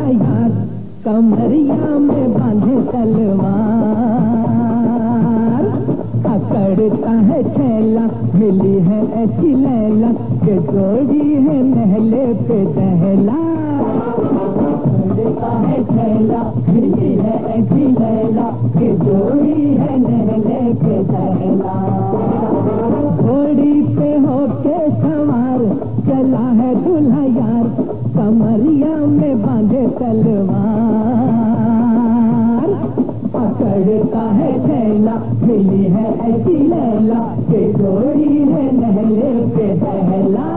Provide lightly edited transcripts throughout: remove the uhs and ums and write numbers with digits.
दूल्हा यार कमरिया में बांधे तलवार। अकड़ता है छैला मिली है ऐसी लैला के जोड़ी है नहले पे दहला। अकड़ता है छैला मिली है ऐसी लैला के जोड़ी है नहले पे दहला। घोड़ी पे होके सवार चला है दूल्हा यार कमरिया में बांधे तलवार। पकड़ता है छैला मिली है ऐसी लैला के जोड़ी है नहले पे दहला।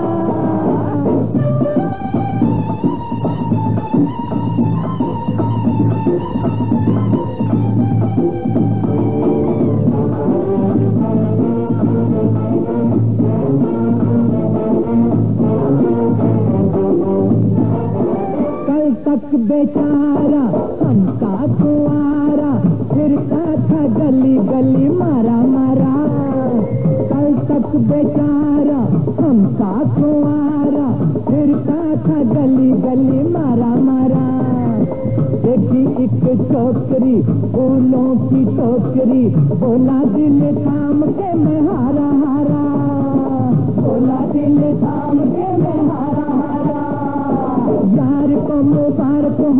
तक बेचारा हमका कुआरा फिरता था गली गली मारा मारा। कल तक बेचारा हमका कुआरा फिरता था गली गली मारा मारा। देखी एक टोकरी फूलों की टोकरी बोला दिल थाम के मैं हारा हारा। बोला दिल थाम के मैं हारा हारा। यार को मुबारक हो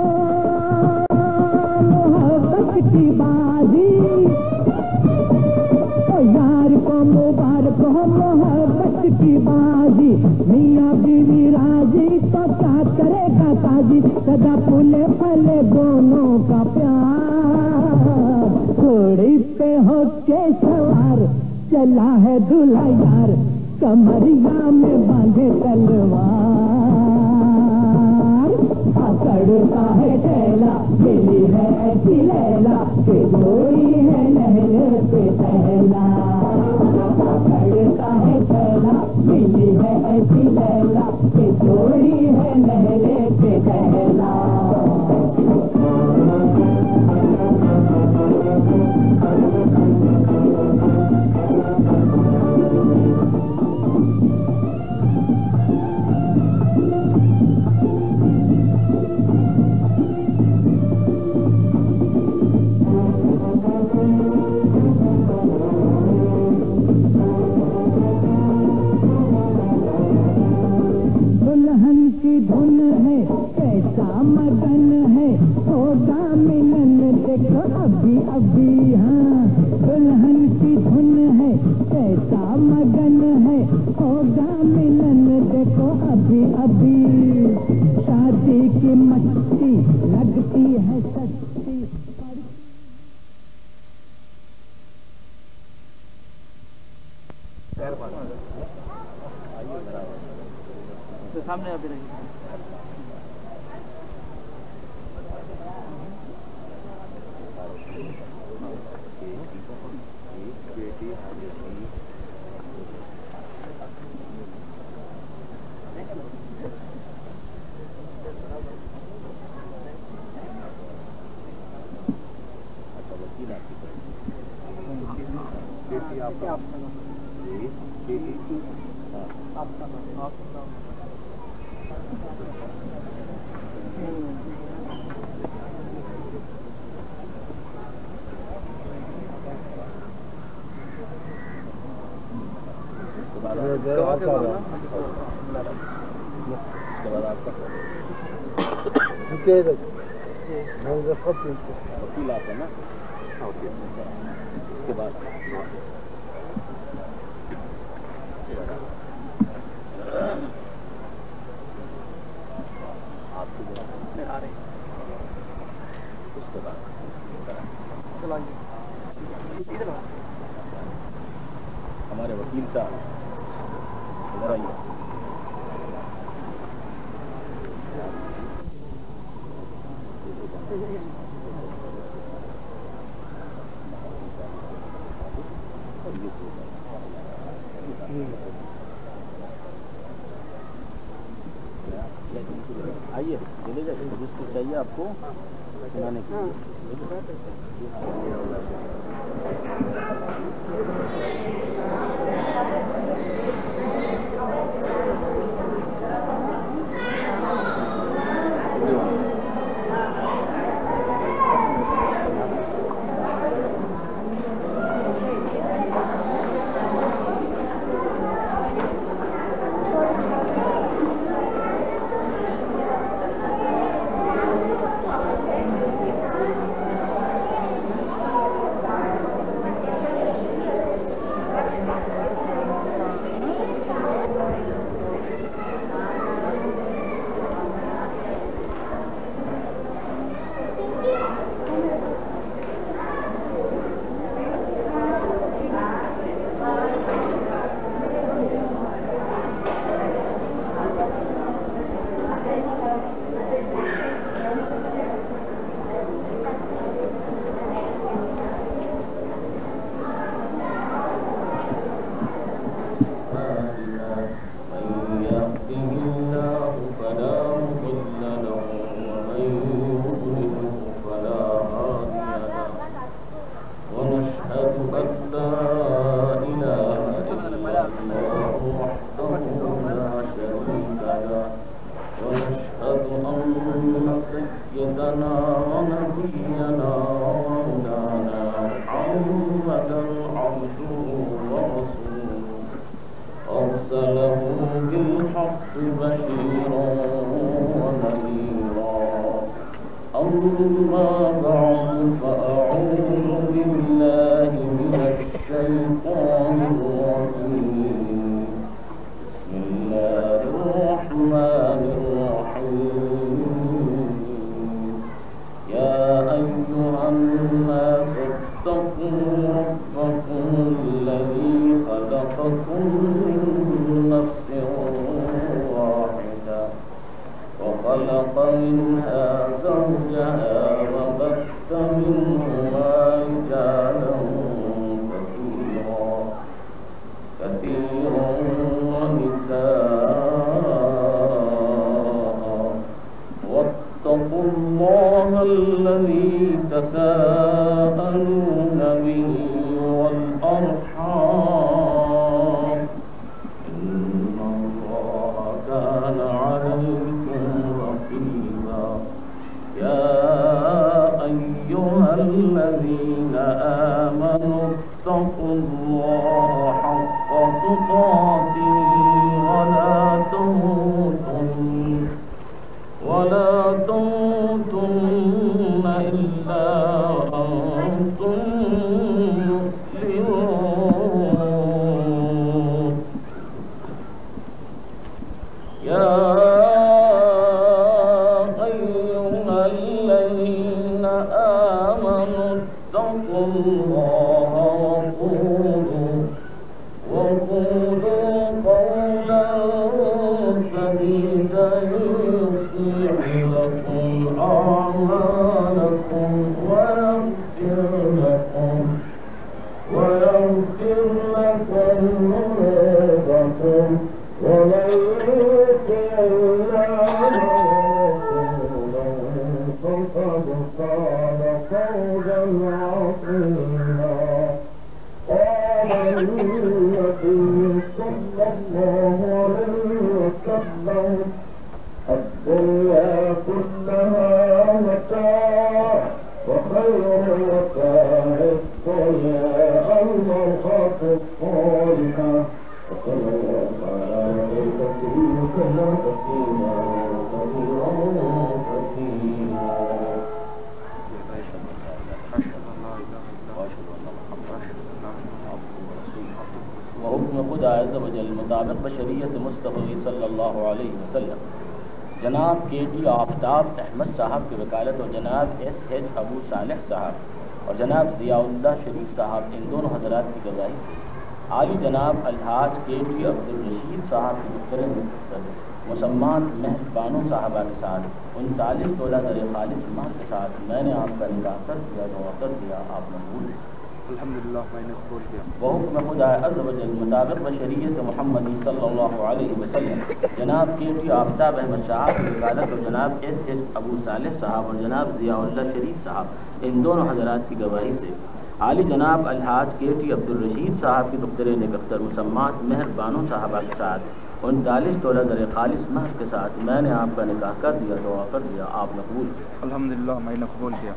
मोहब्बत की बाजी। यार को मुबारक हो मोहब्बत की बाजी। मियाँ बीवी राजी तो क्या करेगा काजी। सदा फूले फले दोनों का प्यार। घोड़ी पे होके सवार चला है दूल्हा यार कमरिया में बांधे तलवार। पकड़ता है छैला मिली है ऐसी लैला के जोड़ी है नहले पे दहला। पकड़ता है छैला मिली है ऐसी लैला के जोड़ी है नहले पे दहला। धुन है कैसा मगन है होगा मिलन देखो अभी अभी। हाँ दुल्हन की धुन है कैसा मगन है होगा मिलन देखो अभी अभी। शादी की मस्ती लगती है सस्ती। तो सामने अभी रही वकील आता है ना। उसके बाद आपको आ रही उसके बाद हमारे वकील साहब इधर आइए। आइए चले जाइए जिसको चाहिए आपको सुनाने के लिए। سيدنا ونبينا ومولانا محمدا عبده ورسوله أرسله بالحق بشيرا ونذيرا. أما بعد فأعوذ بالله من الشيطان الرجيم. بسم الله الرحمن الرحيم. يا أيها الناس اتقوا ربكم الذي خلقكم من نفس واحدة وخلق منها زوجها وبث منهما رجالا كثيرا ونساء واتقوا الله الذي تساءلون به والأرحام إن الله كان عليكم رقيبا. يا أيها الذين آمنوا اتقوا الله حق تقاته ولا تموتن إلا وأنتم مسلمون. يا أيها الذين آمنوا اتقوا الله وقولوا قولا سديدا يصلح لكم أعمالكم ويغفر لكم ذنوبكم ومن يطع الله ورسوله فقد فاز فوزا عظيما. قال النبي صلى الله عليه وسلم الدنيا كلها متاع وخير متاع الدنيا المرأة الصالحة. وصلى الله على نبينا وسلم تسليما كثيرا كثيرا. वहुक्म खुदा अज़्ज़ व जल मुताबिक बशरियत मुस्तफ़ी सल्लल्लाहु अलैहि वसल्लम जनाब के.टी. आफ्ताब अहमद साहब की वकालत और जनाब S.H. अबू सालेह साहब और जनाब ज़ियाउल्लाह शरीफ साहब इन दोनों हज़रात की गवाही से आली जनाब अलहाज के.टी. अब्दुल रशीद साहब की दुख्तर मुसम्मान मेहरबानों साहबा के साथ 39 तोला दर खालिस माह के साथ मैंने आपका निकाह कर दिया, दुआ कर दिया, आप मकबूल। अल्हम्दुलिल्लाह मैंने कबूल किया। वहुक्म खुदा अज़्ज़ व जल मुताबिक बशरियत मुहम्मदी सल्लल्लाहु अलैहि वसल्लम जनाब के.टी. आफ्ताब अहमद साहब की वकालत और जनाब S.H. अबू सालेह साहब और जनाब ज़ियाउल्लाह शरीफ साहब इन दोनों हज़रात की गवाही से आली जनाब अलहाज के.टी. अब्दुल रशीद साहब की दुख्तर नेकख्तर मुसम्मात मेहरबानों साहबा के साथ 39 तोला दर खालिस महर के साथ मैंने आपका निकाह कर दिया, दुआ कर दिया, आप मकबूल। अल्हम्दुलिल्लाह मैंने कबूल किया।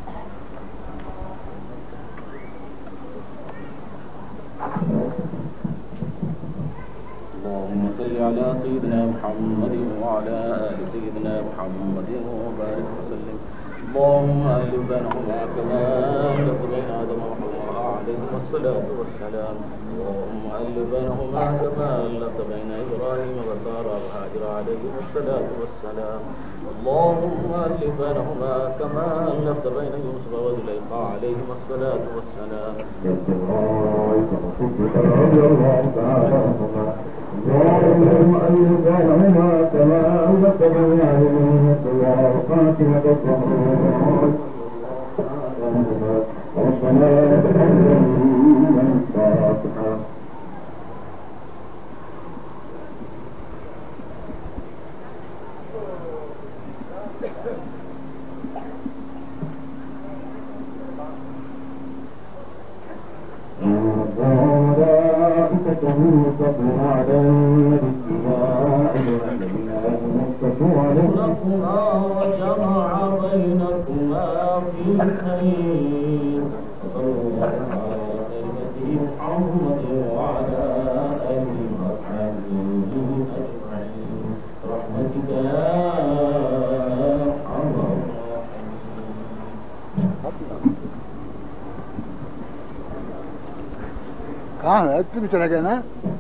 अल्लाहुम्मा सल्लि अला सय्यिदिना मुहम्मद व अला आलि सय्यिदिना मुहम्मद व बारिक वसल्लिम। अल्लाहुम्मा अल्लिफ बैनहुमा कमा अल्लफ़ बैन आदम व हव्वा अलैहिम अस्सलातु वस्सलाम। अल्लाहुम्मा अल्लिफ बैनहुमा कमा अल्लफ़्त बैन इब्राहीम व सारा व हाजर अलैहिम अस्सलातु वस्सलाम। अल्लाहुम्मा अल्लिफ बैनहुमा कमा अल्लफ़्त बैन यूसुफ व ज़ुलैखा अलैहिम अस्सलातु वस्सलाम। اللهم ألف بينهما كما ألفت بين يوسف وفاطمة الزهراء ربنا من الفاتحة. على النبي يا أيها الذين آمنوا اتقوا عليه وجمع कहाँ है? इतने भी चला गया ना?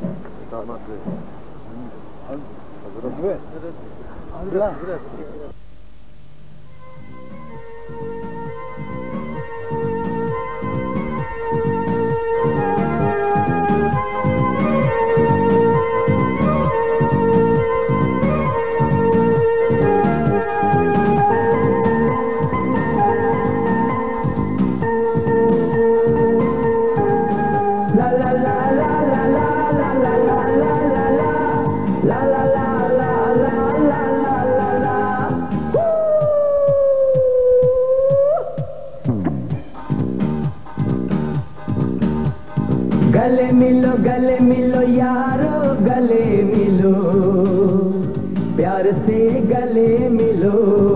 गले मिलो यारो गले मिलो, प्यार से गले मिलो।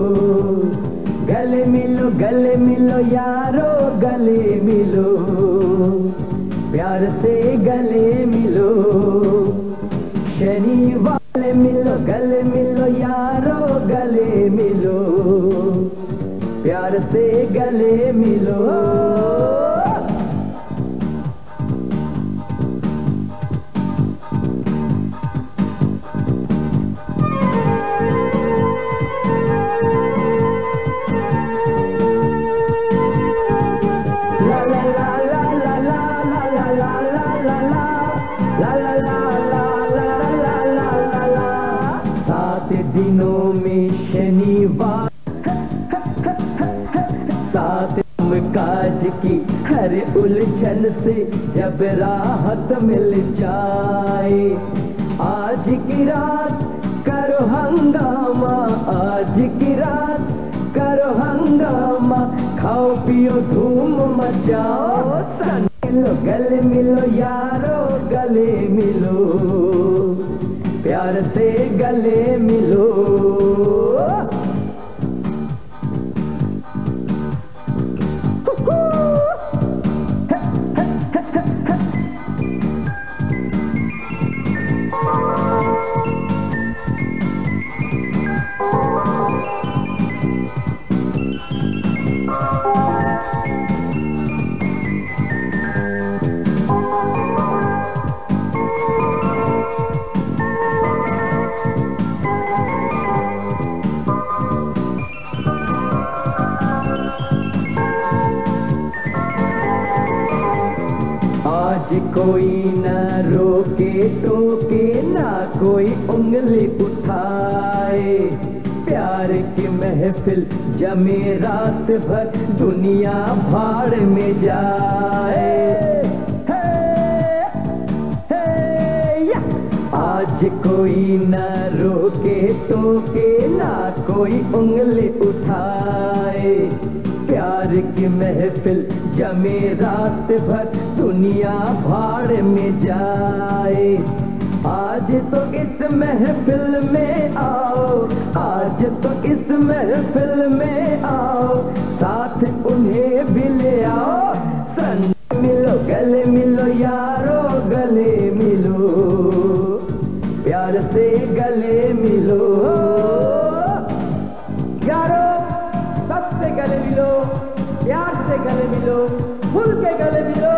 गले मिलो यारो गले मिलो, प्यार से गले मिलो। शनिवार मिलो गले मिलो यारो गले मिलो, प्यार से गले मिलो। दिनों में शनिवार, साथ काज की हर उलझन से जब राहत मिल जाए। आज की रात करो हंगामा, आज की रात करो हंगामा, खाओ पियो धूम मचाओ। मिलो गले मिलो यारो गले मिलो, प्यार से गले मिलो। आज कोई न रोके टोके, ना कोई उंगली उठाए। प्यार की महफिल जमे रात भर, दुनिया भाड़ में जाए। आज कोई न रोके टोके, ना कोई उंगली उठाए। प्यार की महफिल जमे रात भर, दुनिया भाड़ में जाए। आज तो इस महफिल में आओ, आज तो इस महफिल में आओ, साथ उन्हें भी ले आओ। संग मिलो गले मिलो यारो गले मिलो, प्यार से गले मिलो। यारो सबसे गले मिलो, प्यार से गले मिलो, खुल के गले मिलो।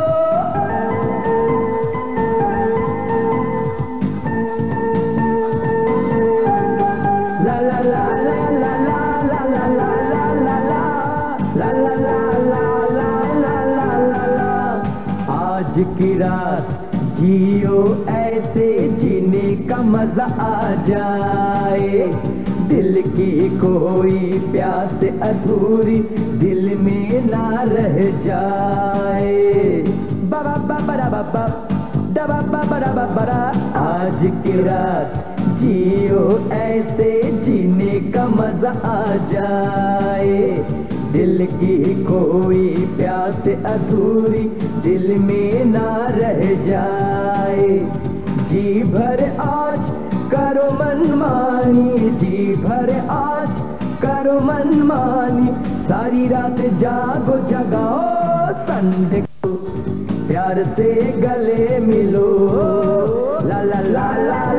ला ला ला ला ला ला ला ला ला ला ला ला ला ला ला ला ला। आज की रात जियो ऐसे जीने का मजा आ जाए। दिल की कोई प्यास अधूरी दिल में ना रह जाए। बाबा बाबा बाबा डबा बाबा बाबा। आज की रात जियो ऐसे जीने का मजा आ जाए। दिल की कोई प्यास अधूरी दिल में ना रह जाए। जी भर आज करो मनमानी, जी भर आज करो मनमानी, सारी रात जागो जगाओ। संडे को प्यार से गले मिलो। ला ला ला ला